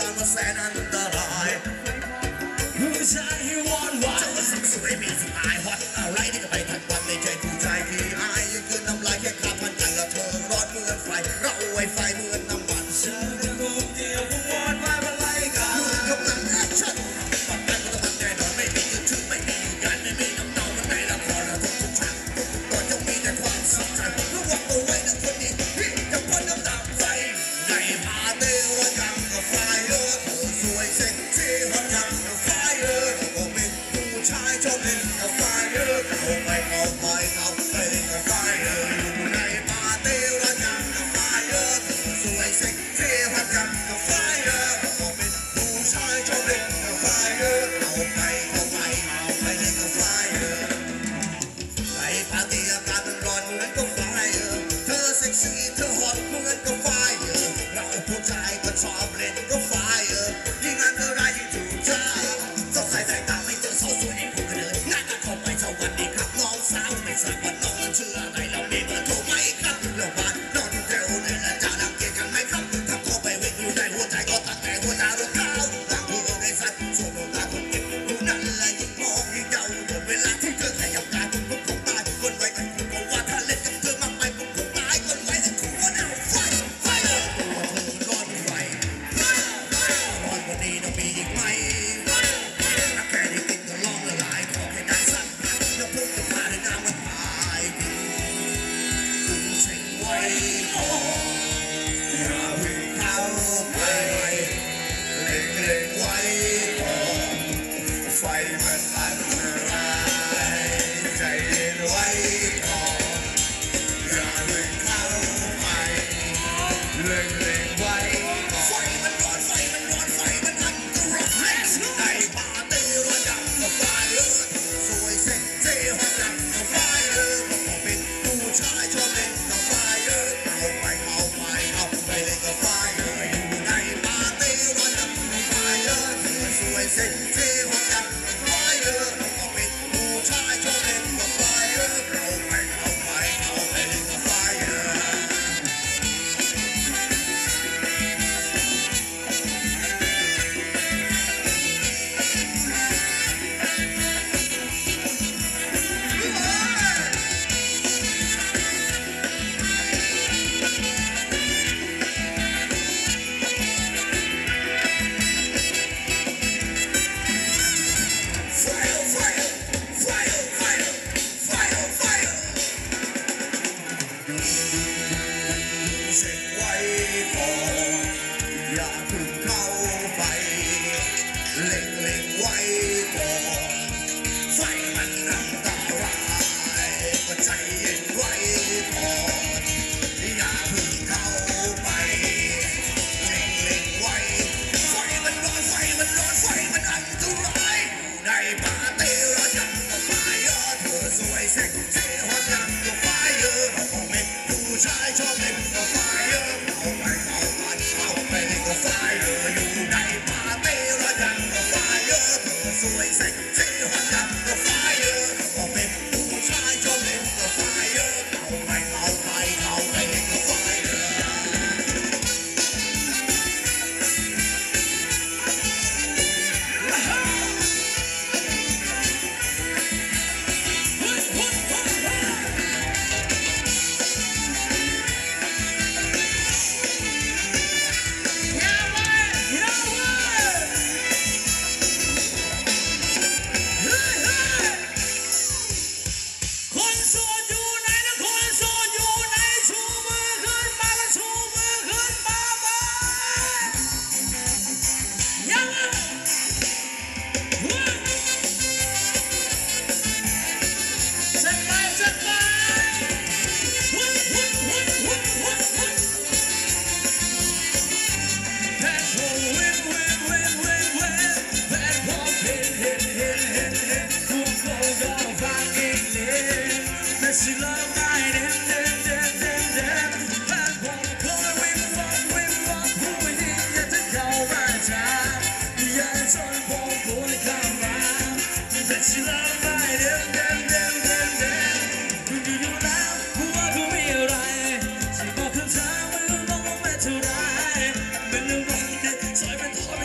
ราณมาแสนอันตรายผู้ชายที่วอนวายจะมาสังสวยมีสไตล์ฮอตอะไรนี่ก็ไปทันวันในใจผู้ชายที่อายยังคืนน้ำลายแค่คาบมันกันละเธอร้อนเหมือนไฟเราไวไฟเหมือนน้ำมันเชื่อรูปเดียวผู้วอนวายมาไล่กันกำลังแอคชั่นปักกันก็ต้องมันแน่นอนไม่มีจุดชื่อไม่มีการไม่มีน้ำเน่ามันในละครและทุกฉากทุกตอนจะมีแต่ความสำคัญระวังเอาไว้นะคนนี้พี่จะพ่นน้ำตาไฟในพาเตวยังกับไฟเธอสวยเซ็กซี่ฮอตยังกับไฟก็เป็นผู้ชายชอบเล่นกับไฟเอาไปเล่นกับไฟอยู่ในพาเตวยังกับไฟสวยเซ็กซี่ฮอตยังกับไฟก็เป็นผู้ชายชอบเล่นกับไฟเอาไปเล่นกับไฟในปาร์ตี้อากาศมันร้อนเหมือนกับไฟเธอเซ็กซี่เธอฮอตเหมือนกับไฟเราผู้ชายก็ชอบเล่นกับไฟยิ่งอันตรายยิ่งถูกใจสงสัยใจตาไม่เจอสาวสวยเองผู้กันเลยงานก็เข้าไปสวัสดีครับน้องสาวไม่ทราบว่าน้องนั้นชื่ออะไรเรามีเบอร์โทรไหมครับเราบ้านนอนแถวไหนและจะดังเกียร์กันไหมครับถ้าเข้าไปวิ่งอยู่ในหัวใจก็ตัดแต่หัวใจรถเท้าต่างหัวในสัตว์ส่วนหัวตาคนเก็บดูนั่นแหละยิ่งมองยิ่งเดาหมดเวลาที่เธอขยับกายผมคงตายคนไว้กันก็ว่าถ้าเล่นกับเธอมากไปผมคงตายคนไว้แต่คุณก็เอาไฟตัวเธอร้อนไฟร้อนกว่านี้ต้องมีอีกไหมแค่ได้กินก็ร้องละลายขอให้ได้สักแล้วพุ่งจะพาในน้ำมันพายคุณเช็งไว้ก่อนอย่าเพิ่งเข้าไปเล็งไว้ก่อนไฟมันอันตรายใจเย็นไว้ก่อนอย่าเพิ่งเข้าไปเล็งไว้ก่อนไฟมันร้อนไฟมันอันตรายในปาร์ตี้ระดับกับไฟสวยเซ็กซี่ฮอตดังกับไฟก็เป็นผู้ชายชอบเล่นกับไฟเอาไปเล่นกับไฟอยู่ในปาร์ตี้ระดับกับไฟสวยเซ็กซี่ฮอตดังกับไฟก็เป็นผู้ชายชอบเล่นกับไฟเอาไปเล่นกับไฟเช็คไว้ก่อนอย่าเพิ่งเข้าไปเล็งไว้ก่อนไฟมันอันตรายก็ใจเย็นไว้ก่อนอย่าเพิ่งเข้าไปเล็งไว้ไฟมันร้อนไฟมันอันตรายในปาร์ตี้ระดับกับไฟเธอสวยเซ็กซี่ฮอตดังกับไฟเราคงเป็นผู้ชายชอบเล่นกับไฟเอาไปเล่นกับไฟอยู่ในปาร์ตี้ระดับกับไฟเธอสวยเซ็กซี่ฮอตดังกับไฟก็เป็นผู้ชายชอบเล่นกับไฟเอาไปเล่นกับไฟสายเป็นทอ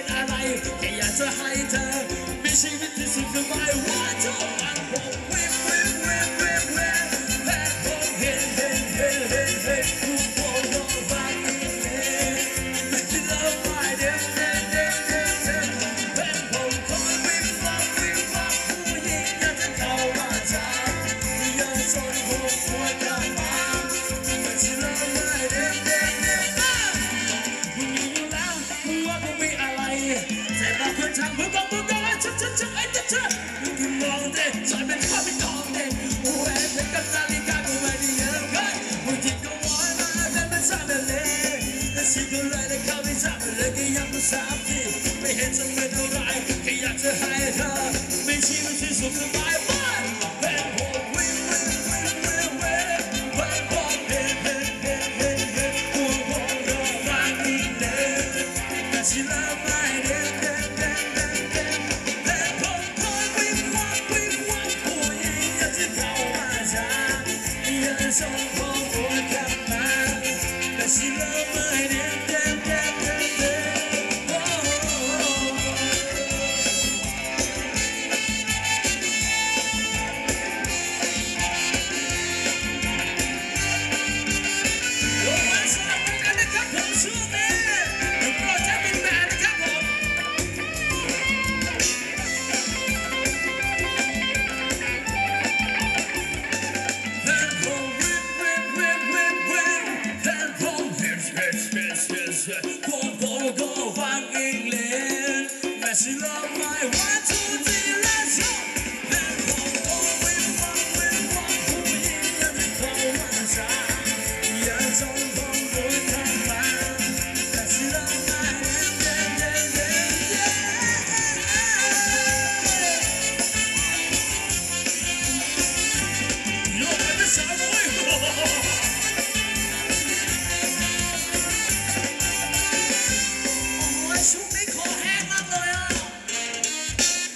อะไรแค่อยากจะให้เธอมีชีวิตที่สุขสบายว่าเจ้าอันผมเว็บเว็บเว็บเว็บเว็บแพ้ผมเห็นเห็นเห็นเห็นเห็นผู้คนรอฟังเลยที่เลิฟไม่เด็ดเด็ดเด็ดเด็ดเด็ดแพ้ผมคอยวิ่งฟังวิ่งฟังผู้หญิงอยากจะเข้ามาจับยังชนผมหัวใจมาที่เลิฟไม่เด็ดเด็ดเด็ดมึงมีอยู่แล้วมึงว่ามึงมีอะไรแต่บางคนทำมึงบอกมึงอะไรชัดไอ้ชัดมึงที่มองเด็กใส่เป็นข้าวเป็นทองเด็กแหวนเพชรกับนาฬิกาก็ไม่ได้เยอะกันมึงที่ก็วอนมาแต่ไม่ทราบเลยแต่สิ่งก็เลยได้เข้าไม่ทราบเลยก็ยังไม่ทราบที่ไม่เห็นจะเป็นอะไรแค่อยากจะให้เธอมีชีวิตที่สุขสบายบ้านเป็นผมวิ่งวิ่งวิ่งวิ่งวิ่งเป็นผมเห็นเห็นเห็นเห็นเห็นผู้คนรอฟังอีกเลยแต่ฉันละไม่เด็ดเด็ดเด็ดเด็ดเด็ดแต่ผมคอยวิ่งวับวิ่งวับผู้หญิงอยากจะเข้ามาจ้ายังส่งของหัวกลับมาแต่ฉันละไม่เด็ดเด็ดเด็ดเด็ดเด็ดโอ้ลงมาสลับกันนะครับผมช่วงนี้โปรเจกต์เป็นแบบนะครับผม Then from whip whip whip whip whip Then from hit hit hit hit hit goฟังอีกเลยแม่ฉันรอไม่ one two three let's go Then from whip whip whip whip ผู้หญิงยังไม่เข้ามาจ้าอย่าจ้องมองดูทางมาแม่ฉันรอไม่เด็ดเด็ดเด็ดเด็ดโยกไปไม่ช้าเลย โอ้ยช่วงนี้คอแห้งมากเลยอ่ะ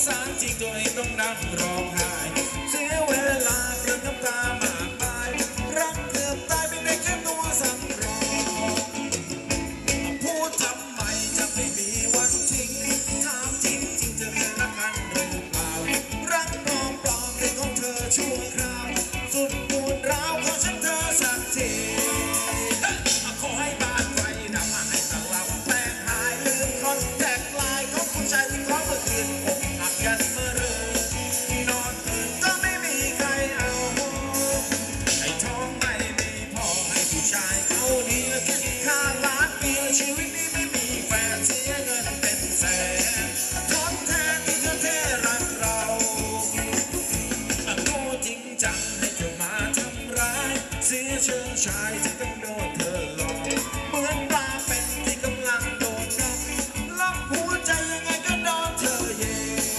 สารจริงตัวเองต้องนั่งร้องไห้เสียเวลาเรื่องน้ำตามากมายรักเกือบตายเป็นได้แค่ตัวสำรองพูดทำไมจะไม่มีวันจริงถามจริงจริงจะเคยรักกันหรือเปล่ารักปลอมปลอมเป็นของเธอชั่วคราวสุดปวดร้าวขอฉันเธอสักทีขอให้บ้านไฟดำให้ตลับแตกหายลืมคอนแทคไลน์ของผู้ชายที่เขาเมื่อคืนอกหักกันเมื่อเรื่อนอนตื่นก็ไม่มีใครเอาไอ้ท้องไม่มีพอให้ผู้ชายเขาดีคิดค่าล้านปีชีวิตนี้ไม่มีแฟนเสียเงินเป็นแสนทดแทนที่เธอเทรักเราโง่จริงจังให้เธอมาทำร้ายเสียเชิงชายที่ต้องโดนเธอหลอกเหมือนปลาเป็นที่กำลังโดนงับล็อกหัวใจยังไงก็โดนเธอเย่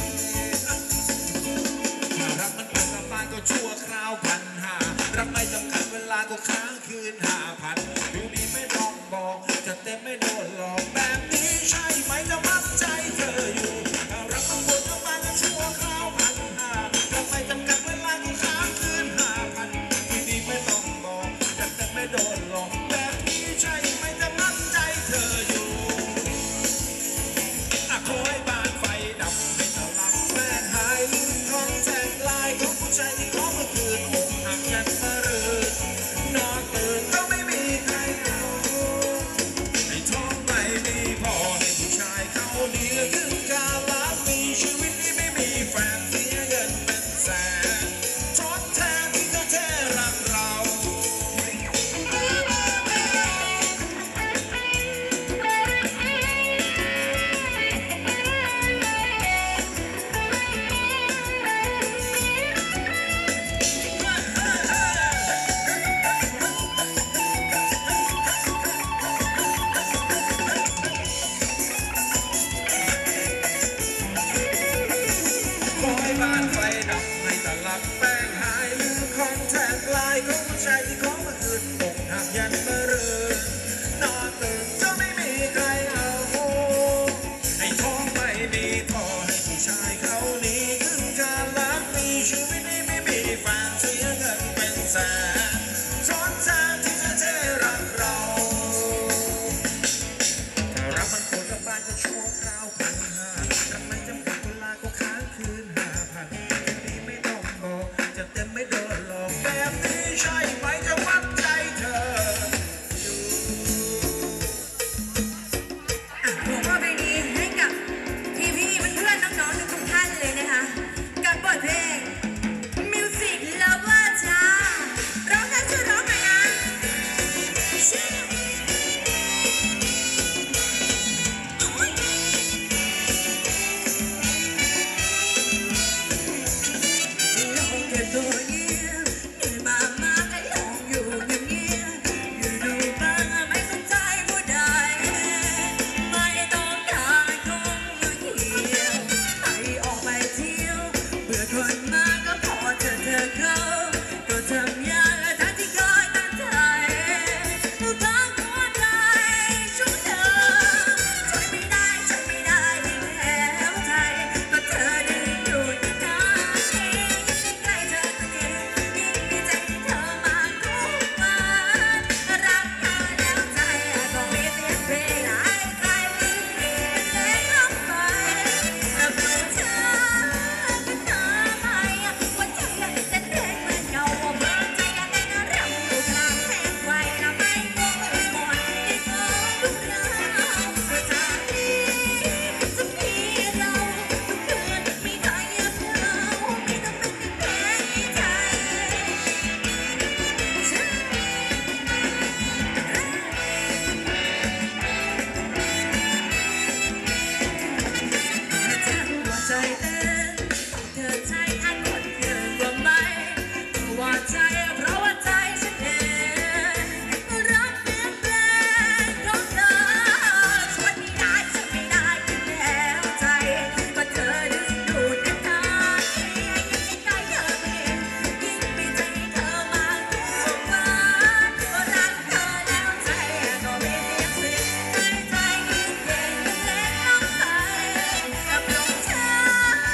ถ้ารักมันเป็นประมาณก็ชั่วคราวพันห้ารักไม่จำกัดเวลาก็ค้างคืน5,000อยู่ดีไม่ต้องบอกจะเต็มไม่โดนหลอกแบบนี้ใช่ไหมจะมัดใจเธออยู่ถ้ารักมันหมดประมาณก็ชั่วคราวพันห้ารักไม่จำกัดเวลาก็ค้างคืน5,000อยู่ดีไม่ต้องบอกจะเต็มไม่โดนหลอกแบบนี้ใช่ไหมจะมัดใจเธออยู่ขอให้บ้านไฟดับให้ตลับแฟนหายลืมคอนแทคไลน์ของผู้ชายที่ขอเมื่อคืนอกหักกันเมื่อรืนนอนตื่นก็ไม่มีใครเอาไอ้ท้องไม่มีพอให้ผู้ชายเขาดีเหลือขึ้นกาลามีชีวิตนี้ไม่มีแฟนเสียเงินเป็นแสนทดแทนที่เธอแท้รักเราขอให้บ้านไฟดับให้ตลับแป้งหายลืมคอนแทคไลน์ของผู้ชายที่ขอเมื่อคืนอกหักยันเมื่อรืนนอนตื่นก็ไม่มีใครเอาไอ้ท้องไม่มีพอให้ผู้ชายเขานี้ขึ้นการรักมีชีวิตนี้ไม่มีแฟนเสียเงินเป็นแสนทดแทนที่จะเทรักเราถ้ารักมันปวดกับบ้านก็ชั่วคราวพันห้ารักมันจำกัดเวลาก็ค้างคืน5,000ทีนี้ไม่ต้องบอกจะเต็มไม่โดนหลอกแบบนี้ใช่ไหมจะวัดใจเธออยู่ผมว่าเพลงนี้ให้กับพี่ๆเพื่อนๆน้องๆทุกท่านเลยนะคะกับบทเพลง Music Lover จ้าร้องได้ช่วยร้องหน่อยนะลองแค่ตัวเงียบเหนื่อยมากๆก็ลองอยู่เงียบๆอยู่ดูบ้างไม่สนใจผู้ใดไม่ต้องการคงมาเที่ยวให้ออกไปเที่ยวเบื่อคนมาก็พอเธอเขาก็ทำอย่างทั้งที่เคยตั้งใจบางหัวใจช่วยเธอช่วยไม่ได้แล้วใจก็เธอได้อยู่ที่ไหนใกล้เธอก็เก็บยิ่งมีใจให้เธอมากทุกวันรักเธอแล้วใจก็มีเสียงเพลงให้ใจมีเพียงเล็กลงไปแต่เพื่อเธอก็เธอไม่ว่าใจจะเด้งเหมือนเก่าว่าเมื่อใจกันในน้ำรำอยู่กลางแสงไฟและไม่งงไม่หมดที่เธอทุกเรื่องก็ทางนี้จะมีเราทุกคืนมีเธอเงียบเหงาไม่ต้องเป็นแค่ใจหัวใจเต้นเธอใจอันคนเกินกว่าไหมว่าใจเพราะว่าใจฉันเองรักเปลี่ยนแปลงของเธอช่วยไม่ได้กินแล้วใจก็เธอดึงดูดกันทางยิ่งใกล้เธอก็เองยิ่งมีใจเธอมากทุกวันรักเธอแล้วใจก็มีเสียงเพลงให้ใจยิ่งเย็นเล็กลงไปกับลมเธอ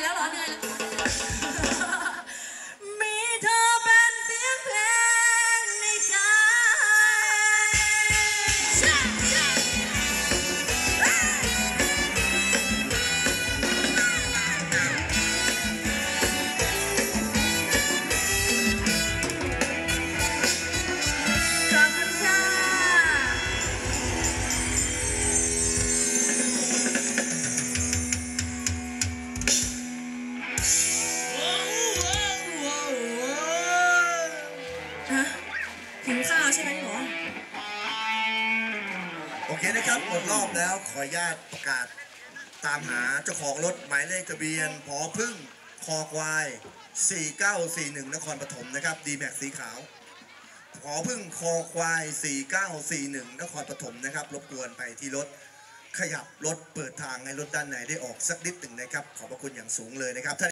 แล้วเหรอเหนื่อยแล้วมีเธอเป็นเสียงเพลงในใจหิวข้าวใช่ไหมหมอโอเคนะครับหมดรอบแล้วขออนุญาตประกาศตามหาเจ้าของรถหมายเลขทะเบียนผอพึ่งคอควาย4941นครปฐมนะครับดีแม็กสีขาวผอพึ่งคอควาย4941นครปฐมนะครับรบกวนไปที่รถขยับรถเปิดทางให้รถด้านในได้ออกสักนิดหนึ่งนะครับขอบพระคุณอย่างสูงเลยนะครับ